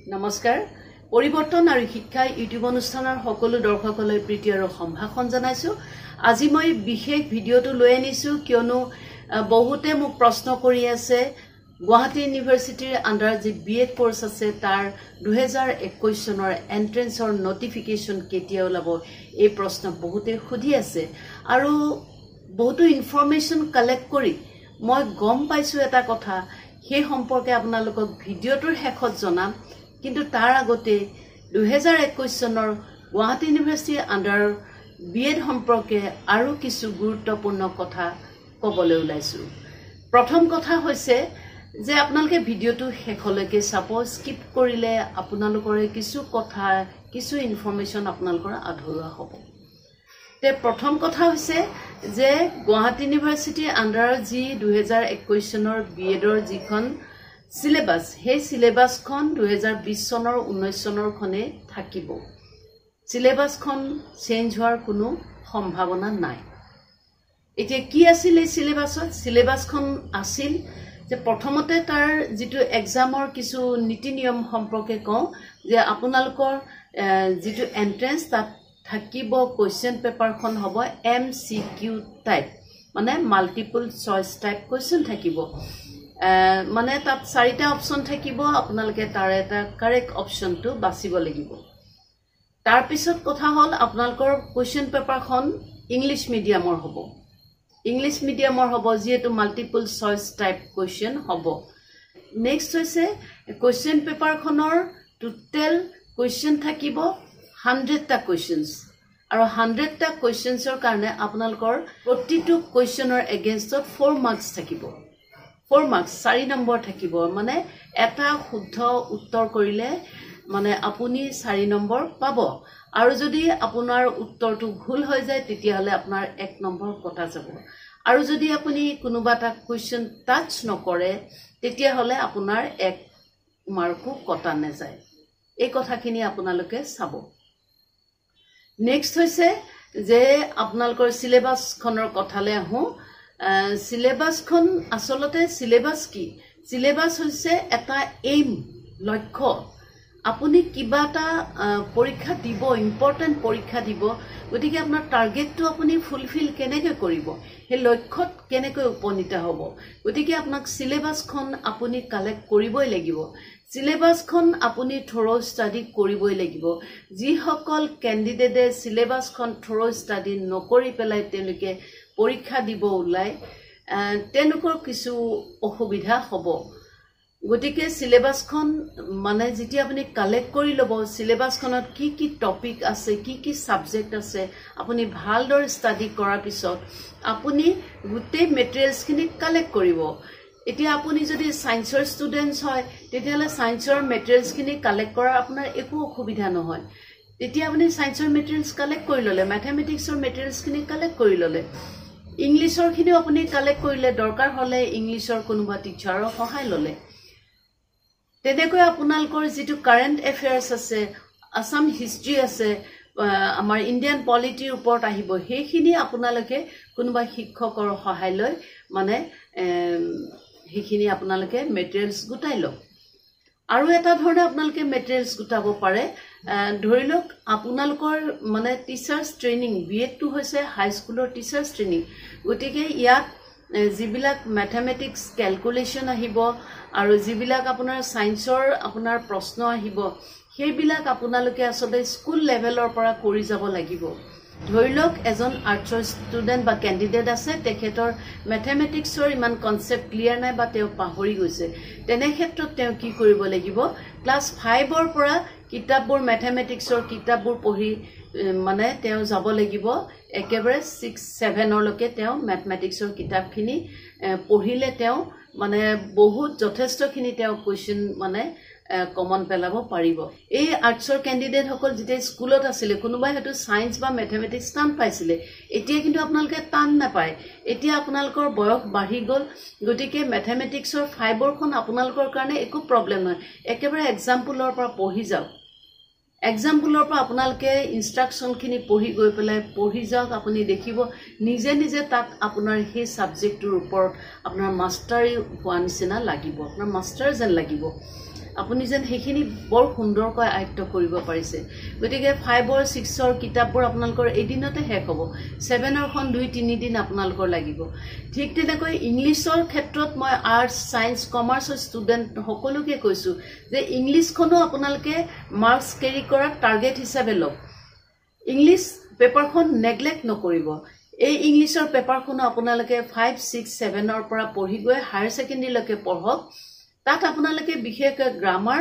নমস্কাৰ পৰিৱৰ্তন আৰু শিক্ষা ইউটিউব অনুষ্ঠানৰ সকলো দৰ্শকলৈ প্ৰীতি আৰু সম্ভাষণ জনাইছো আজি মই বিশেষ ভিডিওটো লৈ আনিছো কিয়নো বহুতে মোক প্ৰশ্ন কৰি আছে গুৱাহাটী ইউনিভাৰ্চিটিৰ আন্ডাৰ যি বিএড কোৰ্স আছে তাৰ 2021 চনৰ এন্ট্ৰেন্সৰ নটিফিকেশন কেতিয়া ওলাব এই প্ৰশ্ন বহুতে খুদি আছে আৰু বহুতো ইনফৰমেশন কালেক্ট কৰি মই গম পাইছো এটা কথা হে সম্পৰ্কে আপোনালোকক ভিডিওটোৰ শেষত জনাম কিন্তু তাৰ আগতে 2021 চনৰ গুৱাহাটী ইউনিভাৰ্চিটি আন্ডাৰ বিএড সম্পৰ্কে আৰু কিছু গুৰুত্বপূৰ্ণ কথা ক'বলৈ ওলাইছো প্ৰথম কথা হৈছে যে আপোনালোকে ভিডিওটো শেষলৈকে চাব স্কিপ কৰিলে আপোনালোকৰ কিছু কথা কিছু ইনফৰমেশন আপোনালোকৰ আধৰুৱা হ'ব তে প্ৰথম কথা হৈছে যে গুৱাহাটী ইউনিভাৰ্চিটি আন্ডাৰ যি 2021 চনৰ বিএডৰ যিখন সিলেবাস হে সিলেবাসখন 2020 চনৰ 19 চনৰ খনে থাকিব সিলেবাসখন চেঞ্জ হোৱাৰ কোনো সম্ভাৱনা নাই এতিয়া কি আছিল এই সিলেবাসখন আছিল যে প্ৰথমতে তাৰ যেটো এক্সামৰ কিছু নীতি নিয়ম সম্পৰ্কে কওঁ যে আপোনালোকৰ যেটো এন্ট্ৰেন্স তাত থাকিব কোৱেশ্চন পেপাৰখন হ'ব এমসিকিউ টাইপ মানে মাল্টিপল চয়েস টাইপ কোৱেশ্চন থাকিব মানে তাত চাৰিটা অপচন থাকিব আপোনালোকে তাৰ এটা কাৰেক্ট অপচনটো বাছিব লাগিব তাৰ পিছত কথা হল আপোনালোকৰ কোৱেশ্চন পেপাৰখন ইংলিশ মিডিয়ামৰ হ'ব ইংলিশ মিডিয়ামৰ হ'ব যেটো মাল্টিপল চয়েস টাইপ কোৱেশ্চন হ'ব নেক্সট হৈছে কোৱেশ্চন পেপাৰখনৰ টোটাল কোৱেশ্চন থাকিব 100টা কোৱেশ্চনস আৰু 100টা কোৱেশ্চনসৰ কাৰণে আপোনালোকৰ প্ৰতিটো কোৱেশ্চনৰ এগেইনষ্টত 4 মাৰ্কস থাকিব 4 মাৰ্কস 4 নম্বৰ থাকিব মানে এটা শুদ্ধ উত্তৰ কৰিলে মানে আপুনি 4 নম্বৰ পাব আৰু যদি আপোনাৰ উত্তৰটো ভুল হৈ যায় তেতিয়া হলে আপোনাৰ 1 নম্বৰ কটা যাব আৰু যদি আপুনি কোনোবাটা কোৱেশ্চন টাচ নকৰে তেতিয়া হলে আপোনাৰ 1 মাৰ্কো কটা নাযায় এই কথাখিনি আপোনালোকে চাব নেক্সট হৈছে যে আপোনালোকৰ সিলেবাস খনৰ কথালে আহো সিলেবাসখন আসলতে সিলেবাস কি সিলেবাস হৈছে এটা এইম লক্ষ্য আপুনি কিবাটা পৰীক্ষা দিব ইম্পৰ্টেন্ট পৰীক্ষা দিব গতিকে আপোনাৰ টাৰ্গেটটো আপুনি ফুলফিল কেনেকৈ কৰিব হে লক্ষ্যত কেনেকৈ উপনীত হ'ব গতিকে আপোনাক সিলেবাসখন আপুনি কালেক্ট কৰিবই লাগিব সিলেবাসখন আপুনি থৰো ষ্টাডি কৰিবই লাগিব যি সকল ক্যান্ডিডেটে সিলেবাসখন থৰো ষ্টাডি নকৰি পেলাই তেওঁলোকে পৰীক্ষা দিব ওলাই তেওঁলোকৰ কিছু অসুবিধা হ'ব গতিকে সিলেবাসখন মানে যেতিয়া আপুনি কালেক্ট কৰি লব সিলেবাসখনত কি কি টপিক আছে কি কি সাবজেক্ট আছে আপুনি ভালদৰে ষ্টাডি কৰাৰ পিছত আপুনি গোটেই মেটেৰিয়েলছখিনি কালেক্ট কৰিব এতিয়া আপুনি যদি সায়েন্সৰ ষ্টুডেন্টস হয় তেতিয়ালে সায়েন্সৰ মেটেৰিয়েলছখিনি কালেক্ট কৰাৰ আপোনাৰ একো অসুবিধা নহয় তেতিয়া আপুনি সায়েন্সৰ মেটেৰিয়েলছ কালেক্ট কৰি ললে ম্যাথমেটিক্সৰ মেটেৰিয়েলছখিনি কালেক্ট কৰি ললে ইংলিশৰ খিনি আপুনি কালেক্ট কৰিলে দৰকাৰ হলে ইংলিশৰ কোনোবা টিচাৰৰ সহায় ললে তেনেকৈ আপোনালোকৰ যেটো কাৰেন্ট এফেয়াৰ্স আছে আসাম হিষ্ট্ৰী আছে আমাৰ ইণ্ডিয়ান পলিটিৰ ওপৰত আহিব হেখিনি আপোনালোকে কোনোবা শিক্ষকৰ সহায় লৈ মানে হেখিনি আপোনালোকে মেটেৰিয়েলছ গুটাই লওক আৰু এটা ধৰণে আপোনালোকে মেটেৰিয়েলছ গুটাব পাৰে ধৰি লওক আপোনালোকৰ মানে টিচাৰ্স ট্ৰেইনিং বিএড টু হৈছে হাই স্কুলৰ টিচাৰ্স ট্ৰেইনিং গতিকে ইয়াত যিবিলাক ম্যাথমেটিক্স ক্যালকুলেশন আহিব আৰু যিবিলাক আপোনাৰ সায়েন্সৰ আপোনাৰ প্ৰশ্ন আহিব সেইবিলাক আপোনালোকে আসলে স্কুল লেভেলৰ পৰা কৰি যাব লাগিব ধৰি লওক এজন আৰ্টছৰ ষ্টুডেন্ট বা ক্যান্ডিডেট আছে তেখেতৰ ম্যাথমেটিক্সৰ ইমান কনসেপ্ট ক্লিয়াৰ নাই বা তেওঁ পাহৰি গৈছে তেনে ক্ষেত্ৰত তেওঁ কি কৰিব লাগিব ক্লাস 5 ৰ পৰা কিতাপবোৰ ম্যাথমেটিক্সৰ কিতাপবোৰ পঢ়ি মানে তেওঁ যাব লাগিব একেবাৰে 6-7 লৈকে তেওঁ ম্যাথমেটিক্সৰ কিতাপখিনি পঢ়িলে তেওঁ মানে বহুত যথেষ্টখিনি তেওঁ কোৱেশ্চন মানে কমন পেলাব পাৰিব এই আৰ্টছৰ ক্যান্ডিডেট সকল যেতে স্কুলত আছিল কোনোবাই হয়তো সায়েন্স বা ম্যাথমেটিক্স টান পাইছিলে এতিয়া কিন্তু আপোনালোকে টান নাপায় এতিয়া আপোনালোকৰ বয়স বাঢ়ি গল গতিকে ম্যাথমেটিক্সৰ 5 খন আপোনালোকৰ কাৰণে একো প্ৰবলেম নহয় একেবাৰে এক্সাম্পলৰ পৰা পঢ়ি যাওক এক্সাম্পলৰ পৰা আপোনালোকে ইনষ্ট্ৰাকচনখিনি পঢ়ি গৈ পেলাই পঢ়ি যাওক আপুনি দেখিব নিজে নিজে তাত আপোনাৰ সেই সাবজেক্টৰ ওপৰত আপোনাৰ মাষ্টাৰী হোৱা নিচিনা লাগিব আপোনাৰ মাষ্টাৰ যেন লাগিব আপুনি যেন সেইখিনি বৰ সুন্দৰকৈ আয়ত্ত কৰিব পাৰিছে গতিকে 5 or 6 ৰ কিতাপবোৰ আপোনালোকৰ এদিনতে শেষ হ'ব 7 ৰ খন 2-3 দিন আপোনালোকৰ লাগিব ঠিক তেনেকৈ ইংলিছৰ ক্ষেত্ৰত মই আৰ্টস সায়েন্স কমাৰ্চৰ ষ্টুডেন্ট সকলোকে কৈছো যে ইংলিছখনো আপোনালোকে মাৰ্কস কেৰি কৰা টাৰ্গেট হিচাপে লওক ইংলিছ পেপাৰখন নেগলেক্ট নকৰিব এই ইংলিছৰ পেপাৰখন আপোনালোকে 5 6 7 ৰ পৰা পঢ়ি গৈ হায়াৰ সেকেন্ডাৰী লৈকে পঢ়ক তাত আপোনালোকে বিশেষকৈ গ্ৰামাৰ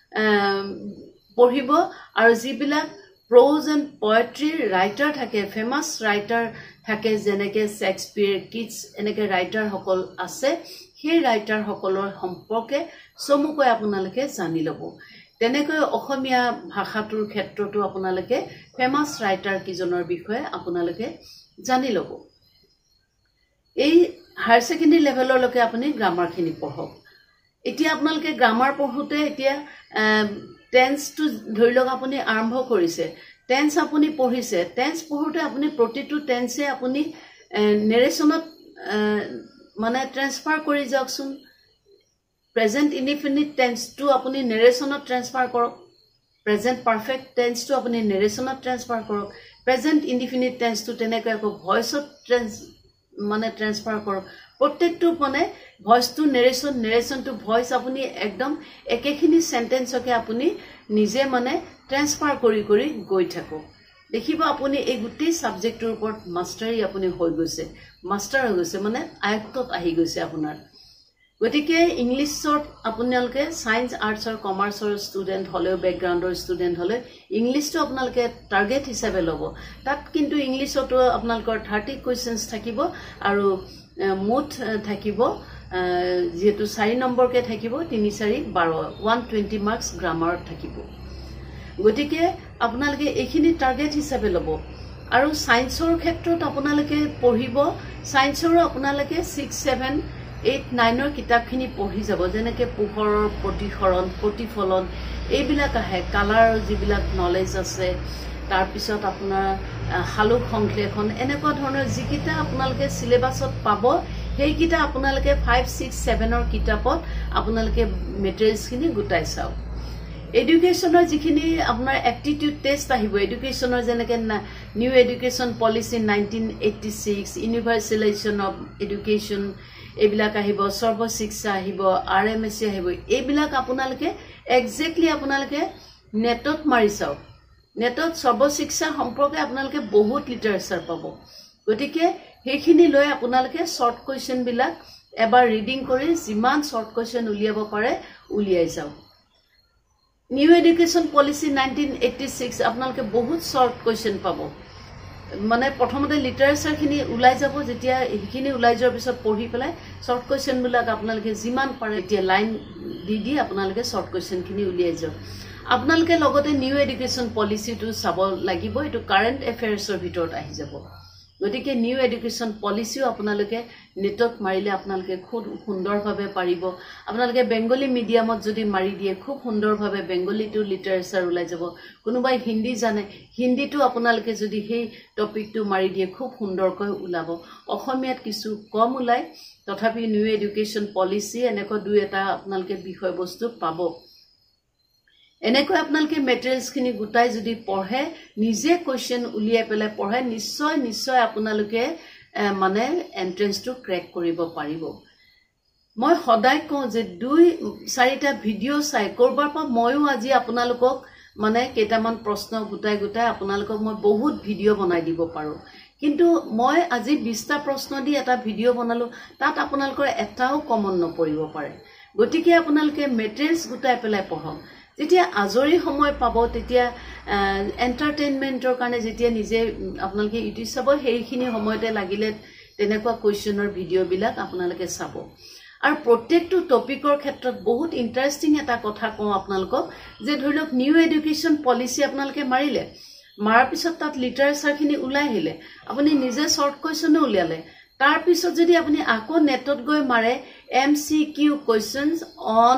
পঢ়িব আৰু যিবিলাক prose and poetry writer থাকে famous writer থাকে যেনেকে শেক্সপিয়াৰ কিটস এনেকে রাইটাৰ সকল আছে সেই রাইটাৰ সকলৰ সম্পৰ্কে সমুকৈ আপোনালোকে জানি লব তেনেকৈ অসমীয়া ভাষাটোৰ ক্ষেত্ৰতো আপোনালোকে ফেমাস রাইটাৰ কিজনৰ বিষয়ে আপোনালোকে জানি লব এই হায়াৰ সেকেন্ডাৰী লেভেললৈকে আপুনি গ্ৰামাৰখিনি পঢ়ক এতিয়া আপোনালোকে গ্ৰামাৰ পঢ়োতে এতিয়া টেন্স টু ধৰি লওক আপুনি আৰম্ভ কৰিছে টেন্স আপুনি পঢ়িছে টেন্স পঢ়োতে আপুনি প্ৰতিটো টেন্সে আপুনি নেৰেশনত মানে ট্ৰান্সফাৰ কৰি যাওকচোন প্ৰেজেন্ট ইনডিফিনিট টেন্সটো আপুনি নেৰেশনত ট্ৰান্সফাৰ কৰক প্ৰেজেন্ট পাৰফেক্ট টেন্সটো আপুনি নেৰেশনত ট্ৰান্সফাৰ কৰক প্ৰেজেন্ট ইনডিফিনিট টেন্সটো তেনেকৈ আকৌ ভয়েসত মানে ট্ৰান্সফাৰ কৰক প্ৰত্যেকটো মানে voice to narration to voice আপুনি একদম একেখিনি সেন্টেন্সকে আপুনি নিজে মানে ট্ৰান্সফাৰ কৰি কৰি গৈ থাকক দেখিব আপুনি এই গোটেই সাবজেক্টৰ ওপৰত মাষ্টাৰী আপুনি হৈ গৈছে মাষ্টাৰ হৈ গৈছে মানে আয়ত্তত আহি গৈছে আপোনাৰ গতিকে ইংলিছত আপোনালোকে সায়েন্স আৰ্টছৰ কমাৰ্চৰ ষ্টুডেন্ট হলেও ব্যাকগ্ৰাউণ্ডৰ ষ্টুডেন্ট হলে ইংলিছটো আপোনালোকে টাৰ্গেট হিচাপে ল'ব তাত কিন্তু ইংলিছতো আপোনালোকৰ 30 কোৱেশ্চনছ থাকিব আৰু মুঠ থাকিব যেটো 4 নম্বৰকে থাকিব 3 4 12 120 মাৰ্কস গ্ৰামাৰ থাকিব গতিকে আপোনালোকে এইখিনি টাৰ্গেট হিচাপে ল'ব আৰু সায়েন্সৰ ক্ষেত্ৰত আপোনালোকে পঢ়িব সায়েন্সৰো আপোনালোকে 6 7 8 9 ৰ কিতাপখিনি পঢ়ি যাব যেনেকে পোহৰৰ প্ৰতিসৰণ প্ৰতিফলন এইবিলাক আহে কালাৰ যিবিলাক নলেজ আছে তাৰ পিছত আপোনাৰ হালুক সংশ্লেষণ এনেকুৱা ধৰণৰ যিকিটা আপোনালোকে সিলেবাছত পাব সেইকিটা আপোনালোকে 5 6 7 ৰ কিতাপত আপোনালোকে মেটেৰিয়েলছখিনি গুটাই চাওক এডুকেশনৰ যিখিনি আপোনাৰ এপ্টিটিউড টেষ্ট আহিব এডুকেশনৰ যেনেকে new education policy 1986 universalization of education এইবিলাক আহিব সৰ্ব শিক্ষা আহিব আৰএমএসি আহিব এইবিলাক আপোনালোকে এক্স্যাক্টলি আপোনালোকে নেটত মাৰি চাওক নেটত সৰ্ব শিক্ষা সম্পৰ্কে আপোনালোকে বহুত লিটাৰেচাৰ পাব গতিকে সেইখিনি লৈ আপোনালোকে শৰ্ট কোৱেশ্চন বিলাক এবাৰ ৰিডিং কৰি যিমান শৰ্ট কোৱেশ্চন উলিয়াব পাৰে উলিয়াই যাওক নিউ এডুকেশন পলিসি 1986 আপোনালোকে বহুত শৰ্ট কোৱেশ্চন পাব মানে প্ৰথমতে লিটাৰেচাৰ খিনি উলাই যাব যেতিয়া এইখিনি উলাই যোৱাৰ পিছত পঢ়ি পেলাই শৰ্ট কোৱেশ্চন বিলাক আপোনালোকে যিমান পাৰে এতিয়া লাইন দি আপোনালোকে শৰ্ট কোৱেশ্চন খিনি উলিয়াই যাওক আপোনালোকে লগতে নিউ এডুকেশন পলিসিটো চাব লাগিব এটো কাৰেন্ট এফেয়াৰ্ছৰ ভিতৰত আহি যাব গতিকে নিউ এডুকেশন পলিসিও আপোনালোকে নেটত মাৰিলে আপোনালোকে খুব সুন্দৰভাৱে পাৰিব আপোনালোকে বেংগলী মিডিয়ামত যদি মাৰি দিয়ে খুব সুন্দৰভাৱে বেংগলীটো লিটাৰেচাৰ উলাই যাব কোনোবাই হিন্দী জানে হিন্দীটো আপোনালোকে যদি সেই টপিকটো মাৰি দিয়ে খুব সুন্দৰকৈ উলাব অসমীয়াত কিছু কম উলাই তথাপি নিউ এডুকেশন পলিসি এনেকৈ দুই এটা আপোনালোকে বিষয়বস্তু পাব এনেকৈ আপোনালোকে মেটেৰিয়েলছখিনি গুটাই যদি পঢ়ে নিজে কোৱেশ্চন উলিয়াই পেলাই পঢ়ে নিশ্চয় আপোনালোকে মানে এন্ট্ৰেন্সটো ক্ৰেক কৰিব পাৰিব মই সদায় কওঁ যে 2-4টা ভিডিও চাই কৰবাৰ পৰা ময়ো আজি আপোনালোকক মানে কেইটামান প্ৰশ্ন গুটাই আপোনালোকক মই বহুত ভিডিও বনাই দিব পাৰো কিন্তু মই আজি 20টা প্ৰশ্ন দি এটা ভিডিও বনালো তাত আপোনালোকৰ এটাও কমন নপৰিব পাৰে গতিকে আপোনালোকে মেটেৰিয়েলছ গুটাই পেলাই পঢ়ক যেতিয়া আজৰি সময় পাব তেতিয়া এন্টাৰটেইনমেন্টৰ কাৰণে যেতিয়া নিজে আপোনালোকে ইউটিউব চাব সেইখিনি সময়তে লাগিলে তেনেকুৱা কোৱেশ্চনৰ ভিডিও বিলাক আপোনালোকে চাব আৰু প্ৰত্যেকটো টপিকৰ ক্ষেত্ৰত বহুত ইন্টাৰেষ্টিং এটা কথা কওঁ আপোনালোকক যে ধৰি লওক নিউ এডুকেশন পলিসি আপোনালোকে মাৰিলে মাৰাৰ পিছত তাত লিটাৰেচাৰখিনি উলাই আহিলে আপুনি নিজে শৰ্ট কোৱেশ্চন উলিয়ালে তাৰ পিছত যদি আপুনি আকৌ নেটত গৈ মাৰে MCQ questions on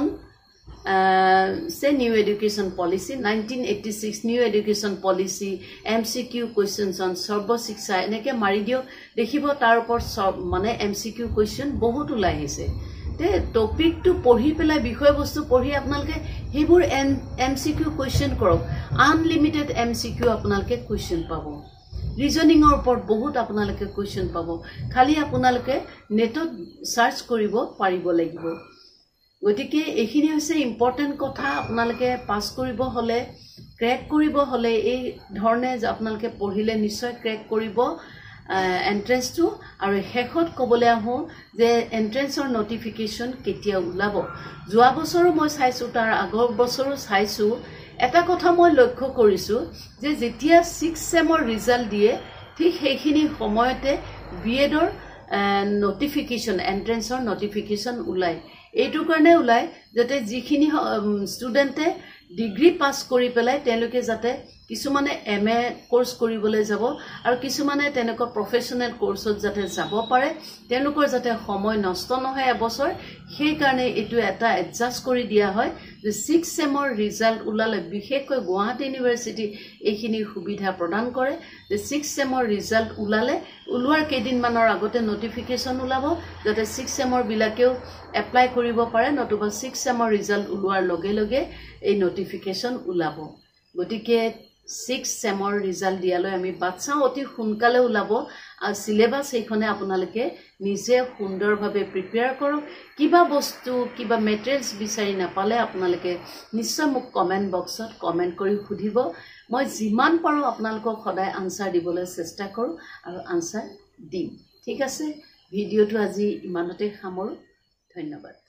say new education policy 1986 new education policy MCQ questions on সৰ্ব শিক্ষা এনেকে মাৰি দিও দেখিব তাৰ ওপৰত মানে MCQ question বহুত উলাই আহিছে তে টপিকটো পঢ়ি পেলাই বিষয়বস্তু পঢ়ি আপোনালোকে হেবোৰ এমসিকিউ কোৱেশ্চন কৰক আনলিমিটেড এমসিকিউ আপোনালোকে কোৱেশ্চন পাব ৰিজনিংৰ ওপৰত বহুত আপোনালোকে কোৱেশ্চন পাব খালি আপোনালোকে নেটত সাৰ্চ কৰিব পাৰিব লাগিব গতিকে এখিনি হৈছে ইম্পৰ্টেন্ট কথা আপোনালোকে পাস কৰিব হলে ক্ৰেক কৰিব হলে এই ধৰণে আপোনালোকে পঢ়িলে নিশ্চয় ক্ৰেক কৰিব এন্ট্ৰেন্সটো আৰু হেখত কবলে আহো যে এন্ট্ৰেন্সৰ নটিফিকেশন কেতিয়া উলাব যোৱা বছৰ মই চাইছো তাৰ আগৰ বছৰ চাইছো এটা কথা মই লক্ষ্য কৰিছো যে যেতিয়া 6 সেমৰ ৰিজাল্ট দিয়ে ঠিক সেইখিনি সময়তে বিএডৰ নটিফিকেশন এন্ট্ৰেন্সৰ নটিফিকেশন উলাই এইটো কাৰণে উলাই যাতে যিখিনি ষ্টুডেন্টে ডিগ্ৰী পাস কৰি পেলাই তেওঁলোকে যাতে কিছুমানে এমএ কোর্স কৰিবলৈ যাব আৰু কিছুমানে তেনেকৈ প্ৰফেশনাল কোর্সত যাতে যাব পাৰে তেওঁলোকৰ যাতে সময় নষ্ট নহয় এবছৰ সেই কাৰণে এটো এটা এডজাস্ট কৰি দিয়া হয় যে 6 সেমৰ ৰিজাল্ট উলালে বিশেষকৈ গুৱাহাটী ইউনিভাৰ্সিটি এইখিনি সুবিধা প্ৰদান কৰে যে 6 সেমৰ ৰিজাল্ট উলালে উলোৱাৰ কেইদিন মানৰ আগতে নটিফিকেশন উলাব যাতে 6 সেমৰ বিলাকেও এপ্লাই কৰিব পাৰে নতুবা 6 সেমৰ ৰিজাল্ট উলোৱাৰ লগে লগে এই নটিফিকেশন উলাব গতিকে 6 সেমৰ ৰিজাল্ট দিয়ালৈ আমি বাচ্চা অতি সোনকালে উলাব আৰু সিলেবাস এইখনে আপোনালোকে নিজে সুন্দৰভাৱে প্ৰিপেয়াৰ কৰক কিবা বস্তু কিবা মেটেৰিয়েলছ বিচাৰি নাপালে আপোনালোকে নিশ্চয় মোক কমেন্ট বক্সত কমেন্ট কৰি সুধিব মই যিমান পাৰো আপোনালোকক সদায় আনসাৰ দিবলৈ চেষ্টা কৰো আৰু আনসাৰ দিম ঠিক আছে ভিডিওটো আজি ইমানতে সামৰো ধন্যবাদ